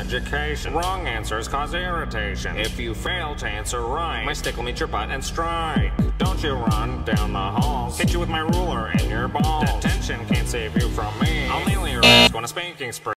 education. Wrong answers cause irritation. If you fail to answer right, my stick will meet your butt and strike. Don't you run down the halls, hit you with my ruler and your balls. Detention can't save you from me. I'll nail your ass on a spanking spree.